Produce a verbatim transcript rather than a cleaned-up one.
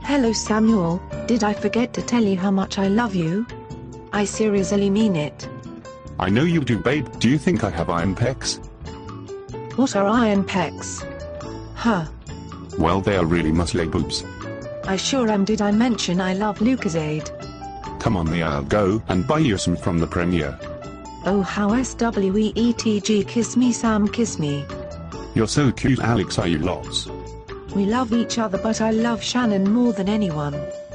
Hello Samuel, did I forget to tell you how much I love you? I seriously mean it. I know you do, babe. Do you think I have iron pecs? What are iron pecs? Huh. Well, they are really muscly boobs. I sure am. Did I mention I love Lucozade? Come on, me, I'll go and buy you some from the Premier. Oh how sweet, kiss me Sam, kiss me. You're so cute, Alex, are you lots? We love each other, but I love Shannon more than anyone.